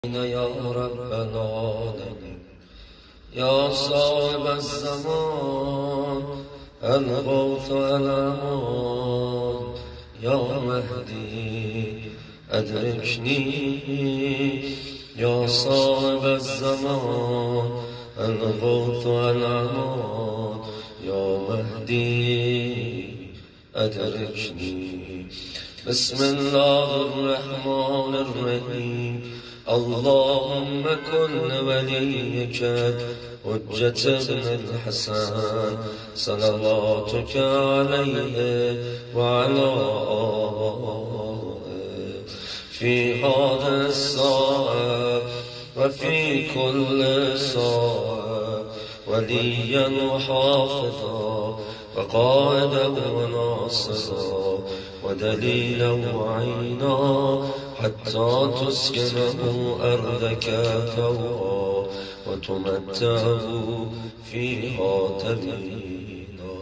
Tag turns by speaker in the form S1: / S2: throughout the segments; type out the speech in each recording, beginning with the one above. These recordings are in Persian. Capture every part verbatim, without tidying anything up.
S1: يا رب العالمين يا صاحب الزمان الغوث الأمان يا مهدي أدركني يا صاحب الزمان الغوث الأمان يا مهدي أدركني. بسم الله الرحمن الرحيم. اللهم كن وليك حجة بن الحسن صلواتك عليه وعلى آله في هذا الساعة وفي كل ساعة وليا وحافظا وقائدا وناصرا ودليلا وعينا حتى تسكنه أرضك طوعا وتمتعه فيها طويلا.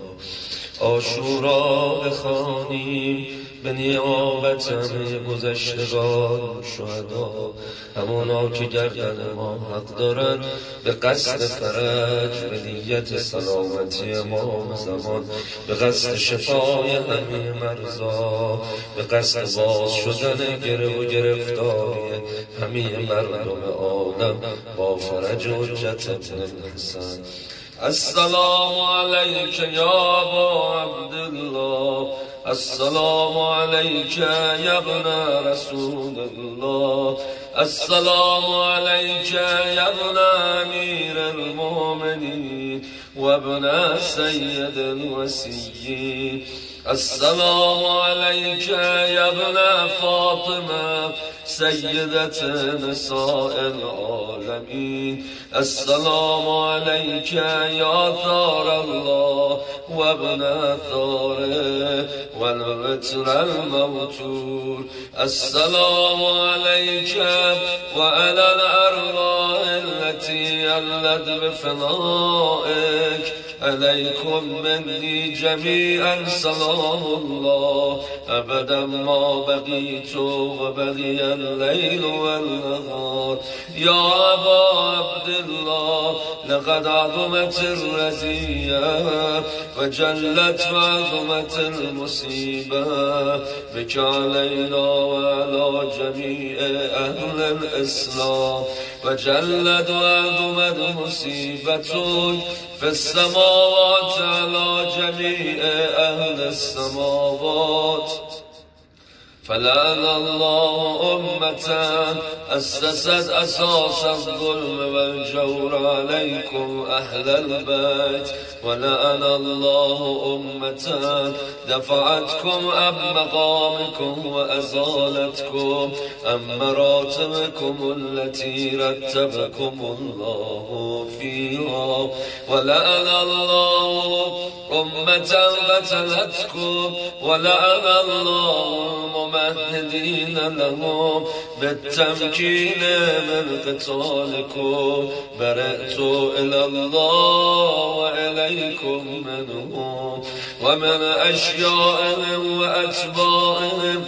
S1: عاشورا بخوانیم به نیابت همه گذشتگان شهدا، همونا که گردن ما حق دارند به قصد فرج، به نیت سلامتی امام زمان، به قصد شفای همه مرضا، به قصد باز شدن گره و گرفتاری همه مردم عالم با فرج حجت ابن الحسن. السلام عليك يا أبا عبد الله، السلام عليك يا ابن رسول الله، السلام عليك يا ابن أمير المؤمنين وابن سيد الوسيين، السلام عليك يا ابن فاطمة سيدة نساء العالمين، السلام عليك يا ثار الله وابن ثاره والوتر الموتور، السلام عليك وعلى الأرواح التي علت بفنائك، عليكم مني جميعا سلام الله أبدا ما بقيت وبقي الليل والنهار. يا أبا عبد الله لقد عظمت الرزية وجلت وعظمت المصيبة بك علينا وعلى جميع أهل الإسلام، وجلت وعظمت مصيبتك في السماوات على جميع أهل السماوات. فلعن الله أمة أسست أساس الظلم والجور عليكم أهل البيت، ولعن الله أمة دفعتكم عن مقامكم وأزالتكم عن مراتبكم التي رتبكم الله فيها، ولعن الله أمة قتلتكم، ولعن الله الممهدين لهم بالتمكين من قتالكم. برأت إلى الله وإليكم منهم ومن أشيائهم وأتباعهم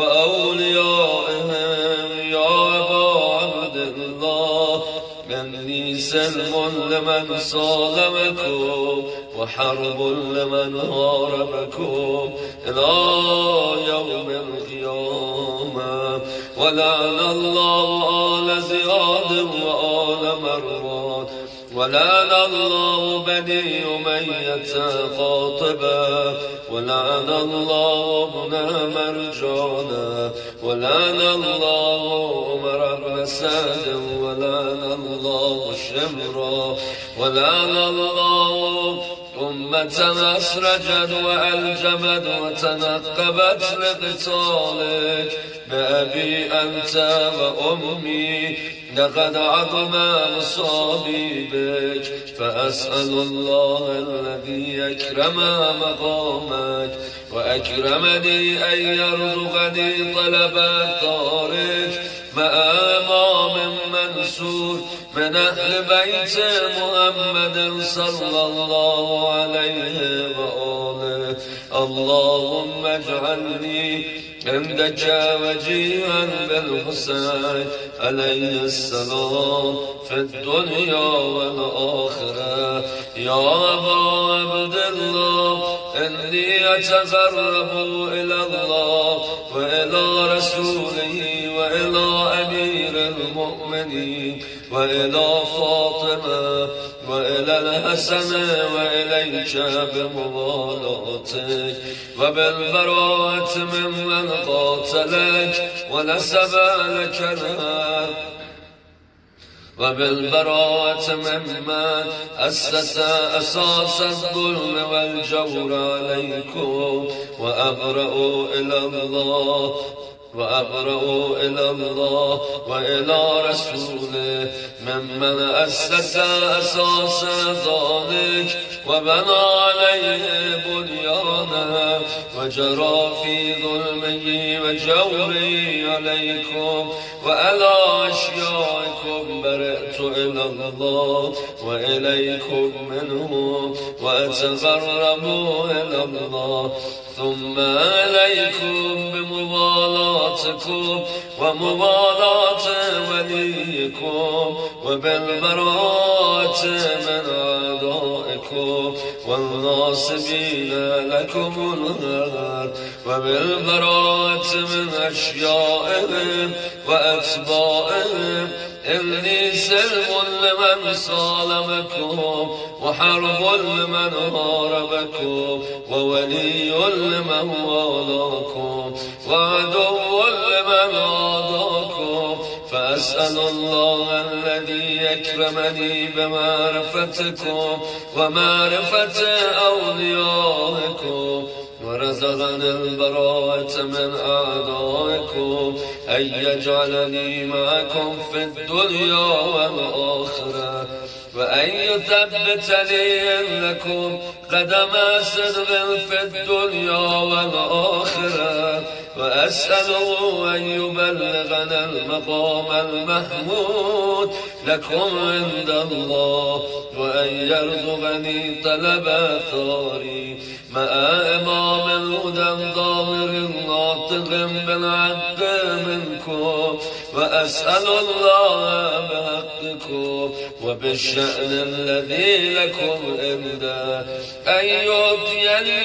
S1: وأوليائهم. يا أبا عبد الله مني سلم لمن صالمكم وحرب لمن هاربكم إلى يوم القيامة. ولعن الله آل زياد وآل مروان، ولعن الله بني أمية قاطبة، ولعن الله ابن مرجانا، ولعن الله عمر بن سعد، ولعن الله شمرا، ولعن الله أمة أسرجت وألجمت وتنقبت لقتالك. بأبي أنت وأمي لقد عظم مصابي بك، فأسأل الله الذي أكرم مقامك وأكرمني أن يرزقني طلب ثارك مع إمام منصور من أهل بيت محمد صلى الله عليه وآله. اللهم اجعلني عندك وجيها بالحسين عليه السلام في الدنيا والآخرة. يا أبا عبد الله إني أتقرب إلى الله وإلى رسوله وإلى أمير المؤمنين وإلى فاطمة وإلى الحسن وإليك بموالاتك وبالبراءة ممن قاتلك ونسب لك النار وبالبراءة ممن أسس أساس الظلم والجور عليكم وأبرأ إلى الله وأبرأ إلى الله وإلى رسوله ممن أسس أساس ذلك وبنى عليه بنيانا وجرى في ظلمه وجوره عليكم وعلى أشيائكم برئت إلى الله وإليكم منه وأتقرب إلى الله ثم عليكم بموالاتكم وموالاة وليكم وبالبراءة من أعدائكم والناصبين لكم النار وبالبراءة من أشيائهم وأتباعهم إني سلم لمن صالمكم وحرب لمن هاربكم وولي لمن والاكم وعدو لمن عاداكم فأسأل الله الذي يكرمني بمعرفتكم ومعرفة أوليائكم ورزقني البراءة من أعدائكم أن يجعلني معكم في الدنيا والآخرة وأن يثبتني لكم قدم صدق في الدنيا والآخرة وأسأله أن يبلغنا المقام المحمود لكم عند الله وأن يرزقني طلب ثاري مع إمام الهدى ظاهر ناطق بالعدل منكم وأسأل الله بحقكم وبالشأن الذي لكم عنده أن يؤتيني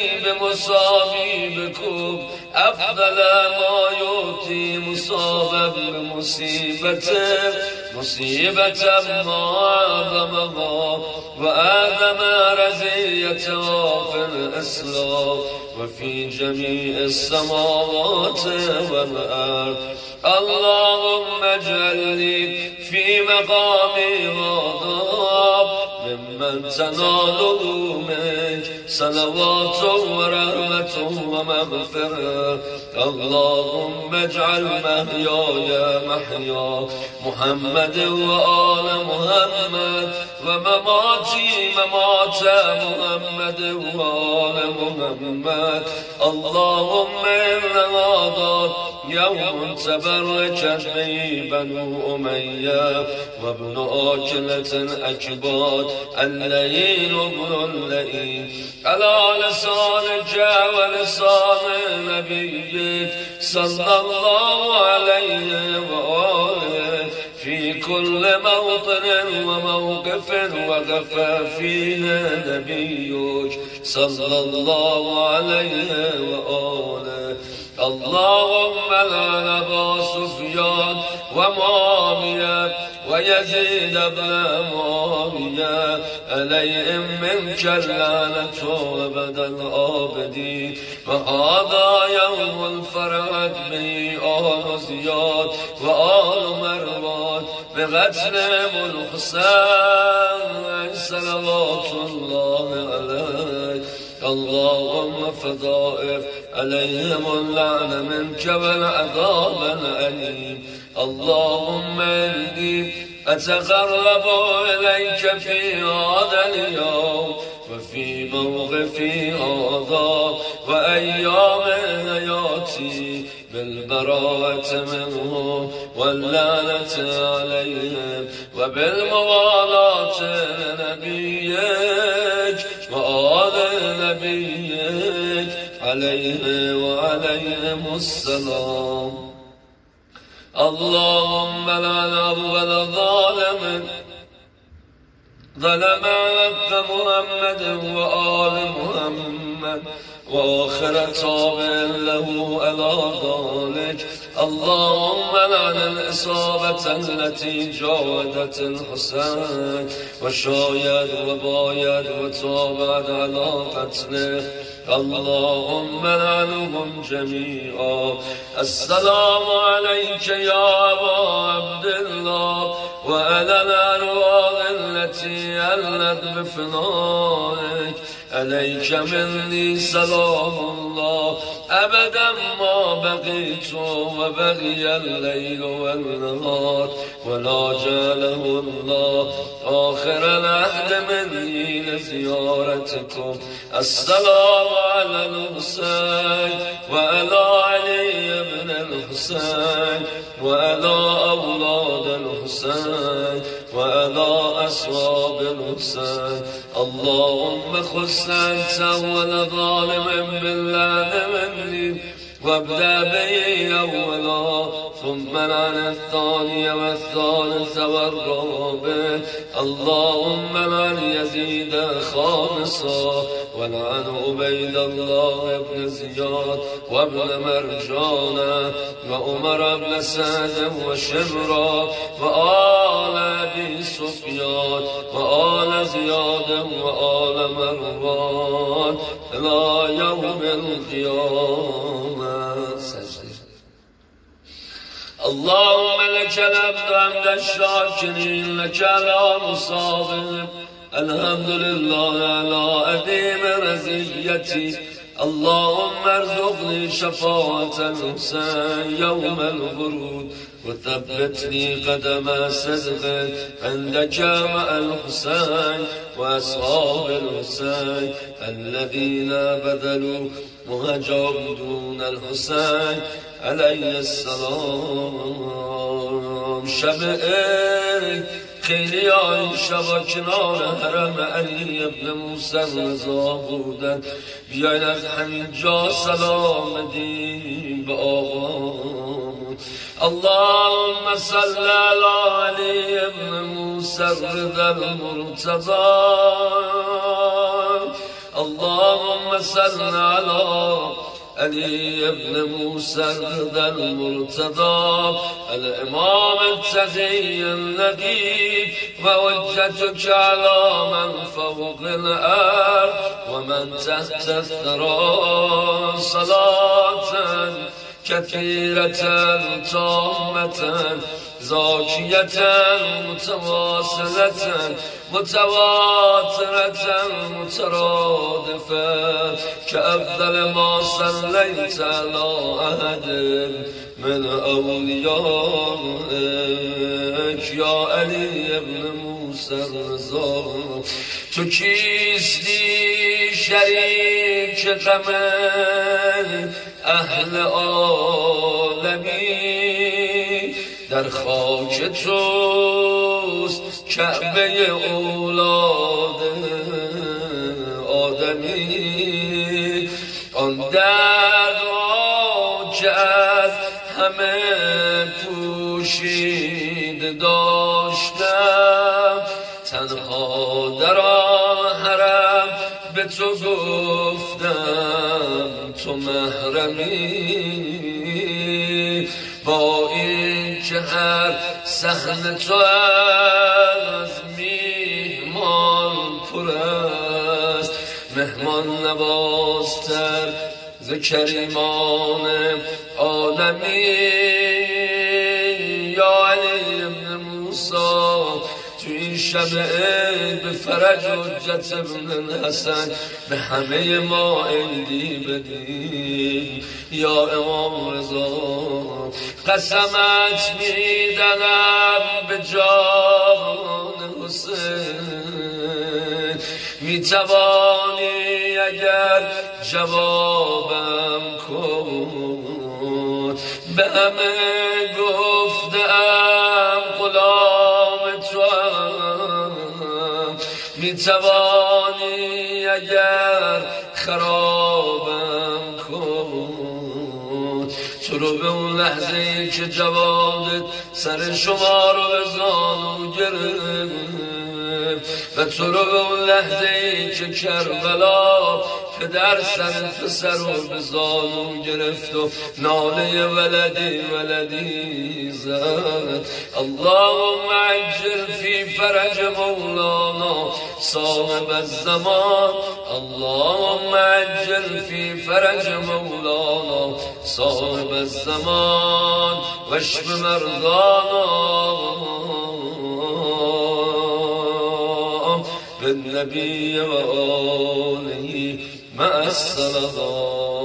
S1: بمصابيبكم أفضل ما يؤتي مصابا بمصيبته مصيبة ما أعظمها وآدم رزيتها في الإسلام وفي جميع السماوات والأرض. اللهم اجعلني في مقامي غضب ممن تناله منك صلوات ورحمة ومغفرة. اللهم اجعل محياي محيا محمد وآل محمد ومماتي ممات محمد وآل محمد. اللهم إن هذا يوم تبركت به بنو أمية وابن آكلة أكباد الليل ابن الليل على لسانك ولسان نبيك صلى الله عليه وآله في كل موطن وموقف وقف فيه نبيك صلى الله عليه وآله. اللهم لعن أبا سفيان ومعاوية ويزيد بن معاوية عليهم منك اللعنة أبد الآبدين. وهذا يوم الفرحة به آل زياد وآل مروان بقتلهم الحسين صلوات الله عليه. اللهم فضائف عليهم اللعنة منك والعذاب الأليم. اللهم إني أتقرب إليك في هذا اليوم وفي موقفي هذا وأيام حياتي بالبراءة منهم واللعنة عليهم وبالموالاة لنبيك وآل نبيك عليه وعليهم السلام. اللهم لعن أول ظالم ظلم حق محمد وآل محمد وآخر تابع له على ذلك. اللهم لعن الإصابة التي جاودت الحسين وشايد وبايد وتابعت على قتله. اللهم لعنهم جميعا. السلام عليك يا أبا عبد الله وعلى الأرواح التي ألت بفنائك. عليك مني سلام الله أبدا ما بقيت وبقي الليل والنهار ولا جعله الله آخر العهد مني لزيارتكم. السلام على الحسين وعلى علي بن الحسين وعلى أولاد الحسين وعلى أصحاب الحسين. اللهم خص أنت أول ظالم باللعن مني وابدأ بي أولا ثم لعن الثاني والثالث والرابع. اللهم لعن يزيد خامسا ولعن عبيد الله بن زياد وابن مرجان وعمر بن سعد وشمرا وآل أبي سفيان وآل زياد وآل مروان إلى يوم القيامة. اللهم لك الحمد حمد الشاكرين لك الحمد الصابر. الحمد لله على عظيم رزيتي. اللهم ارزقني شفاعة الحسين يوم الورود وثبتني قدم صدق عندك مع الحسين وأصحاب الحسين الذين بذلوا مهجروا دون الحسين عليه السلام. شب خیلی آن شبا کنار حرم علی ابن موسی رضا بودن. بیاین از همینجا سلام دیم به آقامون. اللهم صل علی علی ابن موسی رضا المرتضی. اللهم صل علی علي بن موسى الرضا المرتضى الإمام التقي الذي ووجهتك على من فوق الأرض ومن تحت الثرى. صلاة كثيرة تامة زاكية متواصلة متواترة مترادفة كأفضل ما صليت على أحد من أوليائك يا علي بن موسى الرضا. تو کیستی شریک غم اهل عالمی. در خاک توست کعبه اولاد آدمی. آن درد را که از همه پوشید داشتم تنها در آن حرم به تو گفتم تو محرمی. با این که هر صحن تو از میهمان پر است مهمان نوازتر ز کریمان عالمی. یا علی ابن موسی تو این شب عید به فرج حجت ابن حسن به همه ما عیدی بدین. یا امام رضا قسمت میدنم به جان حسین میتوانی اگر جوابم کن. به همه گفتم غلام توام میتوانی اگر خرابم تو رو به اون لحظه ای که جوادت سر شما رو به زانو گرفت و تو رو به اون لحظه ای که کربلا پدر سر پسر رو به زانو گرفت و ناله ولدی ولدی زد. اللهم عجل فی فرج مولانا صاحب الزمان، اللهم عجل فی فرج مولانا صاحب الزمان واشف مرضانا بالنبي وآله مع الصلوات.